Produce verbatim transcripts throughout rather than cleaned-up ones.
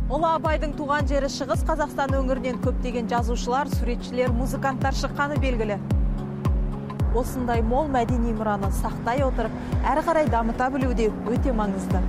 Ұлы Абайдың туған жері Шығыс Қазақстан өңірінен көптеген жазушылар, суретшілер, музыканттар шыққаны белгілі. Осындай мол мәдени мұраны сақтай отырып, әрі қарай дамыта білуде өте маңызды.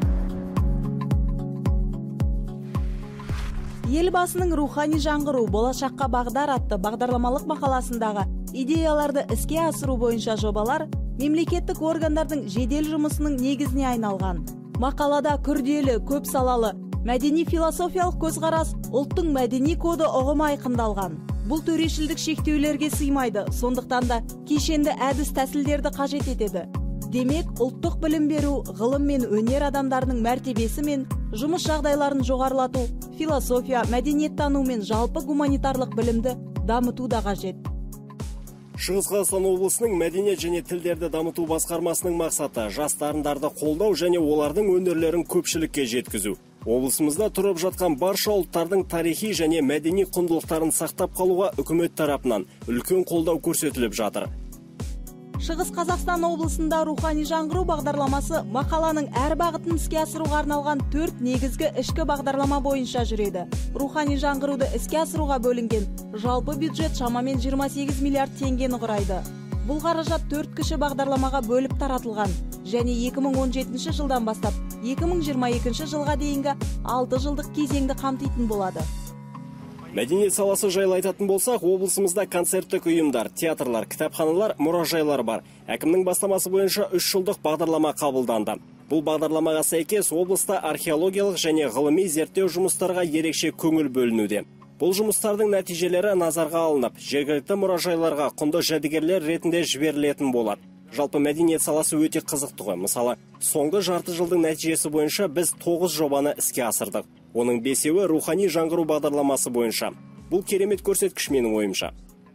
Елбасының рухани жаңғыру болашаққа бағдар атты бағдарламалық мақаласындағы идеяларды іске асыру бойынша жобалар мемлекеттік органдардың жедел жұмысының негізіне айналған. Мақалада күрделі, көп салалы, мәдени философиялық көзқарас, ұлттың мәдени коды ұғымы айқындалған. Бұл төрешілдік шектеулерге сыймайды, сондықтан да кешенді әдіс тәсілдерді қажет етеді. Демек, ұлттық білім беру, ғылым мен өнер адамдарының мәртебесі мен жұмыс жағдайларын жоғарылату, философия, мәдениеттану мен жалпы гуманитарлық білімді дамыту да қажет. Шығыс Қазақстан облысының мәдениет және тілдерді дамыту басқармасының мақсаты жас дарындарды қолдау және олардың өнерлерін көпшілікке жеткізу. Облысымызда тұрып жатқан барша ұлттардың тарихи және мәдени құндылықтарын сақтап қалуға үкімет тарапынан үлкен қолдау көрсетіліп жатыр. Шығыс Қазақстан облысында рухани жаңғыру бағдарламасы мақаланың әр бағытын іске асыруға арналған төрт негізгі ішкі бағдарлама бойынша жүреді. Рухани жаңғыруды іске асыруға бөлінген жалпы бюджет шамамен жиырма сегіз миллиард теңгені құрайды. Бұл қаражат төрт кіші бағдарламаға бөліп таратылған және екі мың он жетінші жылдан бастап екі мың жиырма екінші жылға дейінгі алты жылдық кезеңді қамтитын болады. Мәдениет саласы жайлы айтатын болсақ, облысымызда концерттік ұйымдар, театрлар, кітапханалар, мұражайлар бар. Әкімнің бастамасы бойынша үш жылдық бағдарлама қабылданды. Бұл бағдарламаға сәйкес облыста археологиялық және ғылыми зерттеу жұмыстарға ерекше көңіл бөлінуде. Бұл жұмыстардың нәтижелері назарға алынып, жергілікті мұражайларға құнды жәдігерлер ретінде жіберілетін болады. Жалпы мәдениет саласы өте қызықты ғой. Мысалы, соңғы жарты жылдың нәтижесі бойынша біз тоғыз жобаны іске асырдық. Оның бесеуі рухани жаңғыру бағдарламасы бойынша. Бұл керемет көрсеткіш менің ойымша.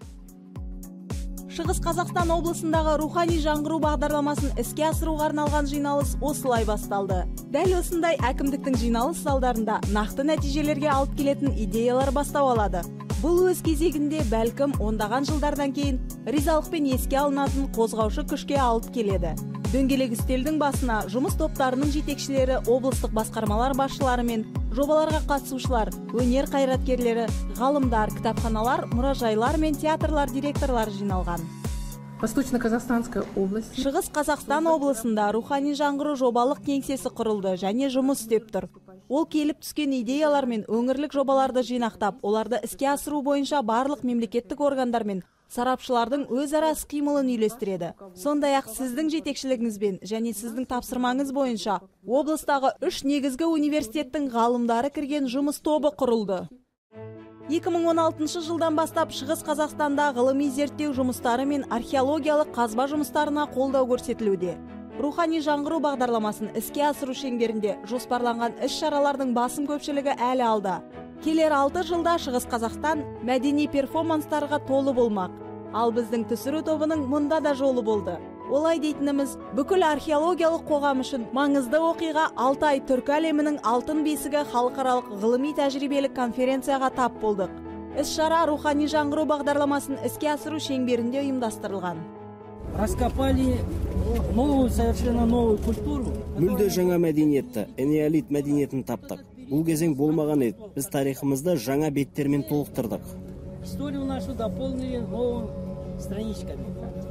Шығыс Қазақстан облысындағы рухани жаңғыру бағдарламасын іске асыруға арналған жиналыс осылай басталды. Дәл осындай әкімдіктің жиналыс залдарында нақты нәтижелерге алып келетін идеялар бастау алады. Бұл өз кезегінде бәлкім ондаған жылдардан кейін ризалықпен еске алынатын қозғаушы күшке алып келеді. Дөңгелек үстелдің басына жұмыс топтарының жетекшілері, облыстық басқармалар басшылары мен жобаларға қатысушылар, өнер қайраткерлері, ғалымдар, кітапханалар, мұражайлар мен театрлар директорлары жиналған. Восточно-Казахстанская область. Шығыс Қазақстан облысында рухани жаңғыру жобалық кеңсесі құрылды және жұмыс істеп тұр. Ол келіп түскен идеялар мен өңірлік жобаларды жинақтап, оларды іске асыру бойынша барлық мемлекеттік органдар мен сарапшылардың өзара іс-қимылын үйлестіреді. Сондай-ақ сіздің жетекшілігіңізбен және сіздің тапсырмаңыз бойынша облыстағы үш негізгі университеттің ғалымдары кірген жұмыс тобы құрылды. екі мың он алтыншы жылдан бастап Шығыс Қазақстанда ғылыми зерттеу жұмыстары мен археологиялық қазба жұмыстарына қолдау көрсетілуде. Рухани жаңғыру бағдарламасын іске асыру шеңберінде жоспарланған іс-шаралардың басым көпшілігі әлі алда. Келер алты жылда Шығыс Қазақстан мәдени перформанстарға толы болмақ. Ал біздің түсіру тобының мұнда да жолы болды. Олай дейтініміз, бүкіл археологиялық қоғам үшін маңызды оқиға Алтай түркі әлемінің алтын бесігі халықаралық ғылыми тәжірибелік конференцияға тап болдық. Іс-шара рухани жаңғыру бағдарламасын іске асыру шеңберінде ұйымдастырылған. Раскопали новую, совершенно новую культуру. Мүлде жаңа мәдениетті, энеолит мәдениетін таптық. Бұл кезең болмаған еді. Біз тарихымызды жаңа беттермен толықтырдық. Историю нашу дополнили новыми страничками.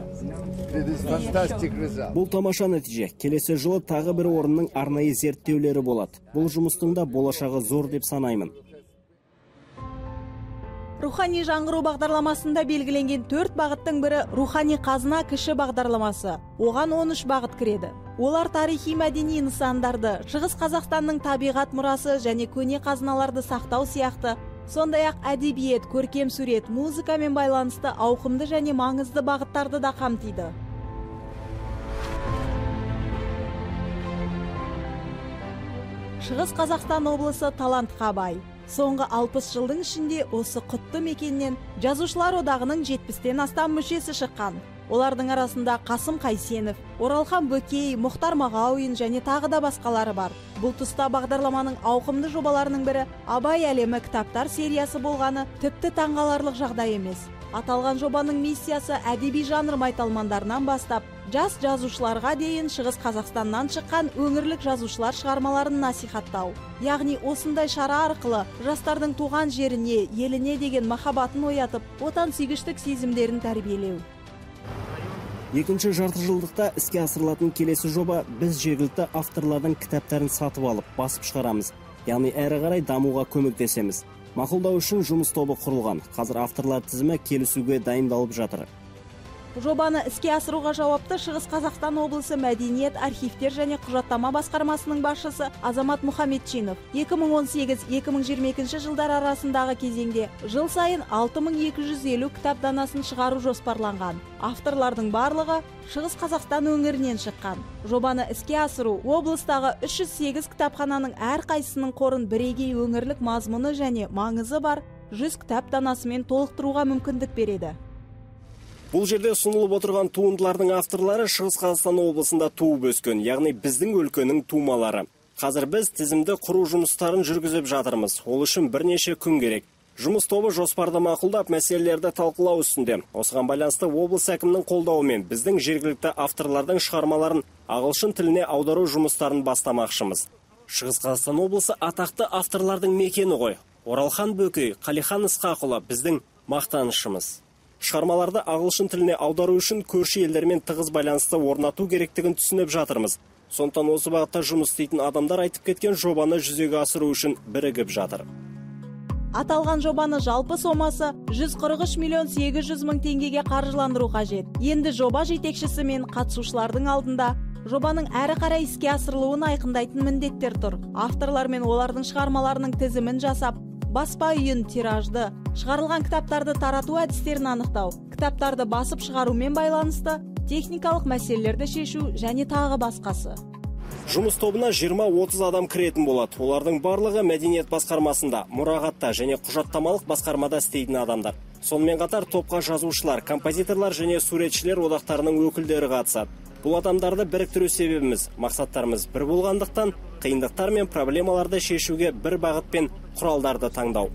Бұл тамаша нәтиже. Келесі жылы тағы бір орынның арнайы зерттеулері болады. Бұл жұмыстың да болашағы зор деп санаймын. Рухани жаңғыру бағдарламасында белгіленген төрт бағыттың бірі рухани қазына кіші бағдарламасы. Оған он үш бағыт кіреді. Олар тарихи мәдени нысандарды, Шығыс Қазақстанның табиғат мұрасы және көне қазыналарды сақтау сияқты, сондай-ақ әдебиет, көркем сурет, музыкамен байланысты ауқымды және маңызды бағыттарды да қамтиды. Шығыс Қазақстан облысы талантқа бай. Соңғы алпыс жылдың ішінде осы құтты мекеннен жазушылар одағының жетпістен астам мүшесі шыққан. Олардың арасында Қасым Қайсенов, Оралхан Бөкей, Мұхтар Мағауин және тағы да басқалары бар. Бұл тұста бағдарламаның ауқымды жобаларының бірі Абай әлемі кітаптар сериясы болғаны тіпті таңғаларлық жағдай емес. Аталған жобаның миссиясы әдеби жанр майталмандарынан бастап, жас жазушыларға дейін Шығыс Қазақстаннан шыққан өңірлік жазушылар шығармаларын насихаттау. Яғни осындай шара арқылы жастардың туған жеріне, еліне деген махаббатын оятып, отан сүйгіштік сезімдерін тәрбиелеу. Екінші жарты жылдықта іске асырылатын келесі жоба біз жергілікті авторлардың кітаптарын сатып алып, басып шығарамыз. Яғни әрі қарай дамуға көмектесеміз. Мақұлдау үшін жұмыс тобы құрылған. Қазір авторлар тізімі келісуге дайындалып жатыр. Жобаны іске асыруға жауапты Шығыс Қазақстан облысы мәдениет, архивтер және құжаттама басқармасының басшысы Азамат Мұхамедчинов. екі мың он сегіз - екі мың жиырма екінші жылдар арасындағы кезеңде жыл сайын алты мың екі жүз елу кітап данасын шығару жоспарланған. Авторлардың барлығы Шығыс Қазақстан өңірінен шыққан. Жобаны іске асыру облыстағы үш жүз сегіз кітапхананың әрқайсысының қорын бірегей өңірлік мазмұны және маңызы бар жүз кітап данасымен толықтыруға мүмкіндік береді. Бұл жерде ұсынылып отырған туындылардың авторлары Шығыс Қазақстан облысында туып өскен, яғни біздің өлкенің тумалары. Қазір біз тізімді құру жұмыстарын жүргізіп жатырмыз. Ол үшін бірнеше күн керек. Жұмыс тобы жоспарды мақұлдап, мәселелерді талқылау үстінде. Осыған байланысты облыс әкімінің қолдауымен біздің жергілікті авторлардың шығармаларын ағылшын тіліне аудару жұмыстарын бастамақшымыз. Шығыс Қазақстан облысы атақты авторлардың мекені ғой. Оралхан Бөкей, Қалихан Ысқақұлы біздің мақтанышымыз. Шығармаларды ағылшын тіліне аудару үшін көрші елдермен тығыз байланысты орнату керектігін түсініп жатырмыз. Сондықтан осы бағытта жұмыс істейтін адамдар айтып кеткен жобаны жүзеге асыру үшін бірігіп жатыр. Аталған жобаны жалпы сомасы жүз қырық үш миллион сегіз жүз мың теңгеге қаржыландыру қажет. Енді жоба жетекшісі мен қатысушылардың алдында жобаның әрі қарай іске асырылуын айқындайтын міндеттер тұр. Авторлар мен олардың шығармаларының тізімін жасап, баспа үйін, тиражды, шығарылған кітаптарды тарату әдістерін анықтау, кітаптарды басып шығарумен байланысты техникалық мәселелерді шешу және тағы басқасы. Жұмыс тобына жиырма отыз адам кіретін болады. Олардың барлығы мәдениет басқармасында, мұрағатта және құжаттамалық басқармада істейтін адамдар. Сонымен қатар топқа жазушылар, композиторлар және суретшілер одақтарының өкілдері қатысады. Бұл адамдарды біріктіру себебіміз, мақсаттарымыз бір болғандықтан, қиындықтар мен проблемаларды шешуге бір бағыт пен құралдарды таңдау.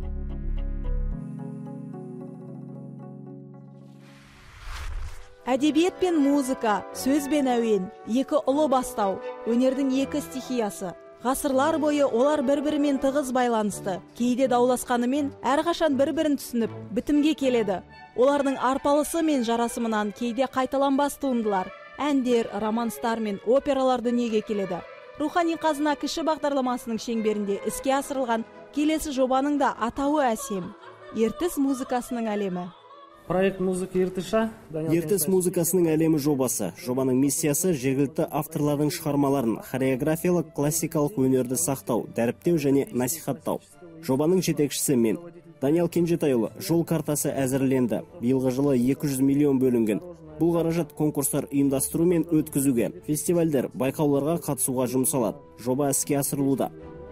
Әдебиет пен музыка, сөз бен әуен, екі ұлы бастау, өнердің екі стихиясы. Ғасырлар бойы олар бір-бірімен тығыз байланысты, кейде дауласқанымен әрқашан бір-бірін түсініп, бітімге келеді. Олардың арпалысы мен жарасымынан кейде қайталанбас туындылар, әндер, романстар мен опералар дүниеге келеді. Рухани қазына кіші бағдарламасының шеңберінде іске асырылған келесі жобаның да атауы әсем. Ертіс музыкасының әлемі. Проект музыка Ертіша. Ертіс музыкасының әлемі жобасы. Жобаның миссиясы жергілікті авторлардың шығармаларын, хореографиялық классикалық өнерді сақтау, дәріптеу және насихаттау. Жобаның жетекшісі мен. Даниал Кенжетайұлы, жол картасы әзірленді. Биылғы жылы екі жүз миллион бөлінген. Бұл қаражат конкурстар ұйымдастыру мен өткізуге, фестивальдер, байқауларға қатысуға жұмсалады. Жоба іске асырылуда.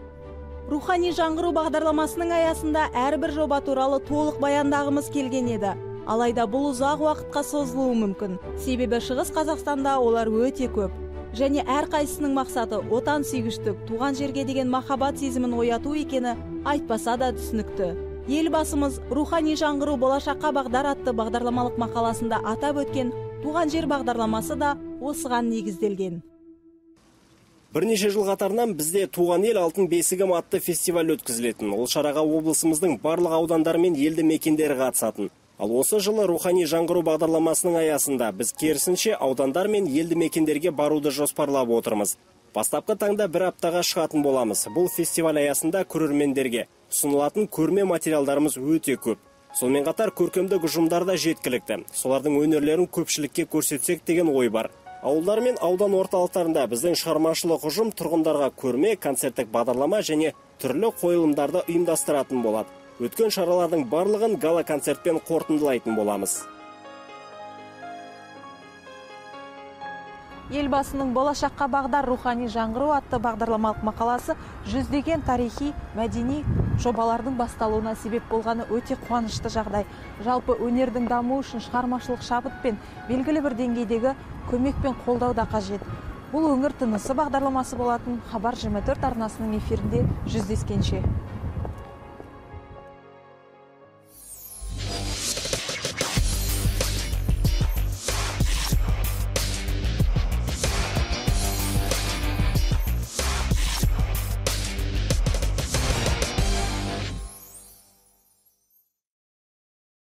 Рухани жаңғыру бағдарламасының аясында әрбір жоба туралы толық баяндағымыз келген еді. Алайда бұл ұзақ уақытқа созылуы мүмкін. Себебі Шығыс Қазақстанда олар өте көп. Және әрқайсысының мақсаты отан сүйгіштік, туған жерге деген махаббат сезімін ояту екені айтпаса да түсінікті. Елбасымыз рухани жаңғыру болашаққа бағдар атты бағдарламалық мақаласында атап өткен туған жер бағдарламасы да осыған негізделген. Бірнеше жыл қатарынан бізде туған ел алтын бесігім атты фестиваль өткізілетін. Ол шараға облысымыздың барлық аудандары мен елді мекендері қатысатын. Ал осы жылы рухани жаңғыру бағдарламасының аясында біз керісінше аудандар мен елді мекендерге баруды жоспарлап отырмыз. Бастапқы таңда бір аптаға шығатын боламыз. Бұл фестиваль аясында көрермендерге ұсынылатын көрме материалдарымыз өте көп. Сонымен қатар көркемдік ұжымдар да жеткілікті. Солардың өнерлерін көпшілікке көрсетсек деген ой бар. Ауылдар мен аудан орталықтарында біздің шығармашылық ұжым тұрғындарға көрме, концерттік бағдарлама және түрлі қойылымдарды ұйымдастыратын болады. Өткен шаралардың барлығын гала концертпен қорытындылайтын боламыз. Елбасының болашаққа бағдар рухани жаңғыру атты бағдарламалық мақаласы жүздеген тарихи, мәдени жобалардың басталуына себеп болғаны өте қуанышты жағдай. Жалпы өнердің дамуы үшін шығармашылық шабыт пен белгілі бір деңгейдегі көмек пен қолдау да қажет. Бұл өңір тынысы бағдарламасы болатын Хабар жиырма төрт арнасының эфирінде жүздескенше.